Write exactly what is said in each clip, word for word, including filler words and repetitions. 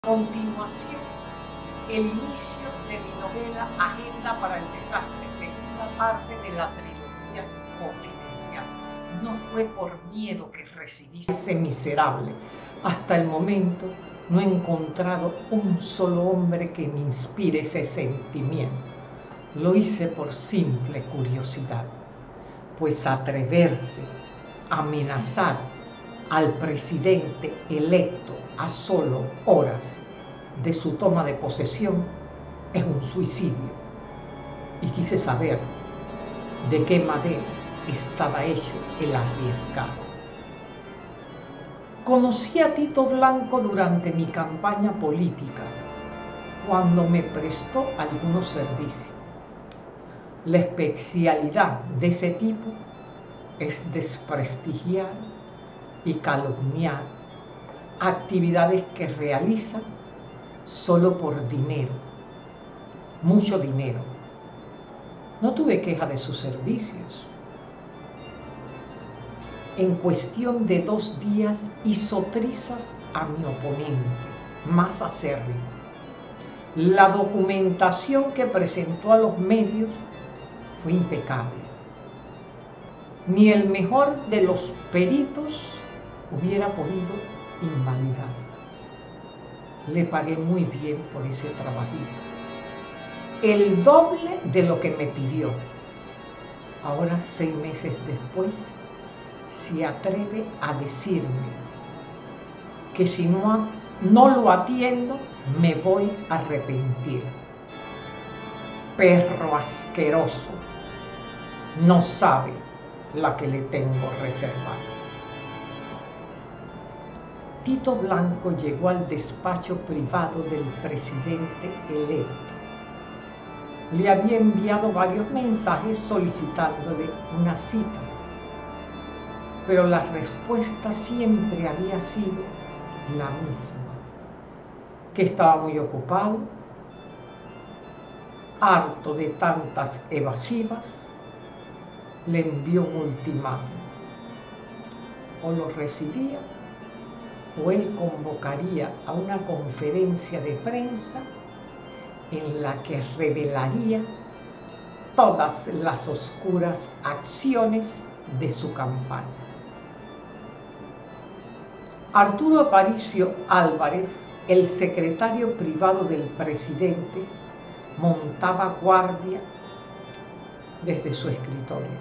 A continuación, el inicio de mi novela Agenda para el Desastre, segunda parte de la trilogía Confidencial. No fue por miedo que recibí ese miserable. Hasta el momento no he encontrado un solo hombre que me inspire ese sentimiento. Lo hice por simple curiosidad, pues atreverse a amenazar al presidente electo a solo horas de su toma de posesión es un suicidio, y quise saber de qué madera estaba hecho el arriesgado. Conocí a Tito Blanco durante mi campaña política, cuando me prestó algunos servicios. La especialidad de ese tipo es desprestigiar y calumniar actividades que realizan solo por dinero, mucho dinero. No tuve queja de sus servicios. En cuestión de dos días hizo trizas a mi oponente, más acérrimo. La documentación que presentó a los medios fue impecable. Ni el mejor de los peritos hubiera podido invalidar. Le pagué muy bien por ese trabajito, el doble de lo que me pidió. Ahora, seis meses después, se atreve a decirme que si no, no lo atiendo, me voy a arrepentir. Perro asqueroso, no sabe la que le tengo reservada. Tito Blanco llegó al despacho privado del presidente electo. Le había enviado varios mensajes solicitándole una cita, pero la respuesta siempre había sido la misma, que estaba muy ocupado, harto de tantas evasivas. Le envió un ultimátum: o lo recibía o él convocaría a una conferencia de prensa en la que revelaría todas las oscuras acciones de su campaña. Arturo Aparicio Álvarez, el secretario privado del presidente, montaba guardia desde su escritorio,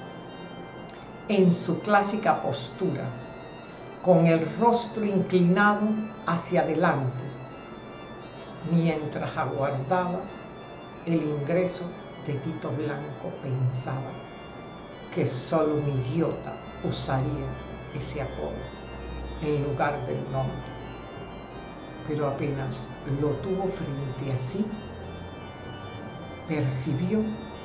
en su clásica postura, con el rostro inclinado hacia adelante, mientras aguardaba el ingreso de Tito Blanco. Pensaba que solo un idiota usaría ese apodo en lugar del nombre, pero apenas lo tuvo frente a sí, percibió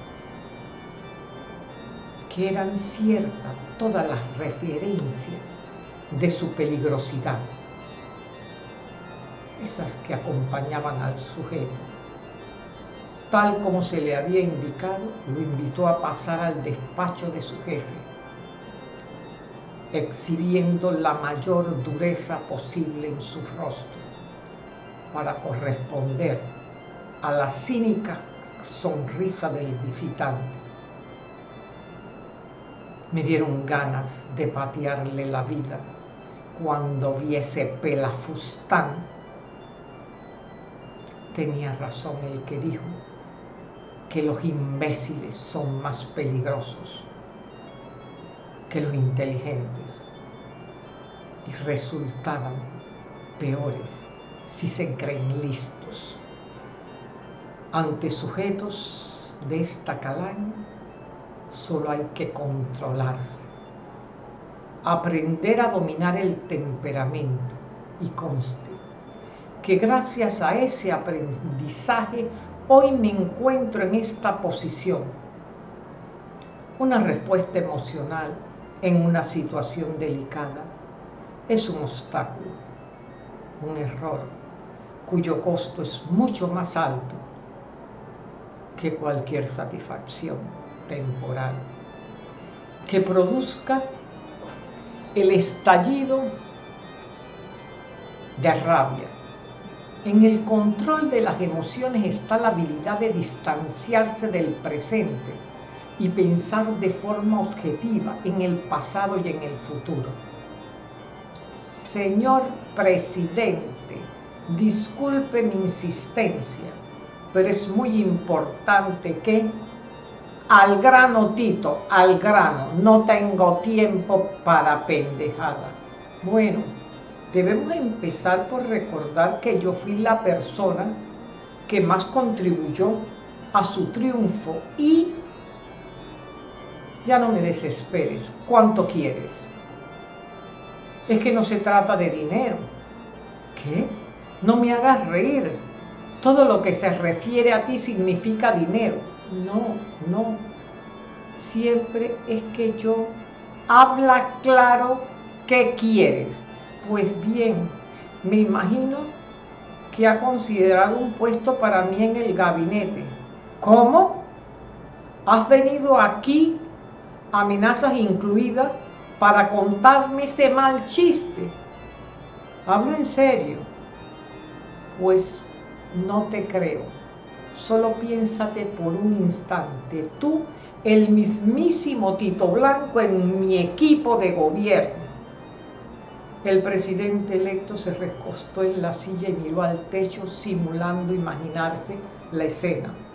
que eran ciertas todas las referencias de su peligrosidad, esas que acompañaban al sujeto. Tal como se le había indicado, lo invitó a pasar al despacho de su jefe, exhibiendo la mayor dureza posible en su rostro para corresponder a la cínica sonrisa del visitante. Me dieron ganas de patearle la vida cuando vi ese pelafustán. Tenía razón el que dijo que los imbéciles son más peligrosos que los inteligentes, y resultaban peores si se creen listos. Ante sujetos de esta calaña solo hay que controlarse, aprender a dominar el temperamento, y conste que gracias a ese aprendizaje hoy me encuentro en esta posición. Una respuesta emocional en una situación delicada es un obstáculo, un error cuyo costo es mucho más alto que cualquier satisfacción temporal que produzca el estallido de rabia En el control de las emociones está la habilidad de distanciarse del presente y pensar de forma objetiva en el pasado y en el futuro. Señor presidente, disculpe mi insistencia, pero es muy importante que al grano, Tito, al grano, no tengo tiempo para pendejada. Bueno, debemos empezar por recordar que yo fui la persona que más contribuyó a su triunfo y ya no me desesperes. ¿Cuánto quieres? Es que no se trata de dinero. ¿Qué? No me hagas reír. Todo lo que se refiere a ti significa dinero. No, no. Siempre es que yo habla claro qué quieres. Pues bien, me imagino que ha considerado un puesto para mí en el gabinete. ¿Cómo? ¿Has venido aquí, amenazas incluidas, para contarme ese mal chiste? Hablo en serio. Pues no te creo. Solo piénsate por un instante. Tú, el mismísimo Tito Blanco en mi equipo de gobierno. El presidente electo se recostó en la silla y miró al techo simulando imaginarse la escena.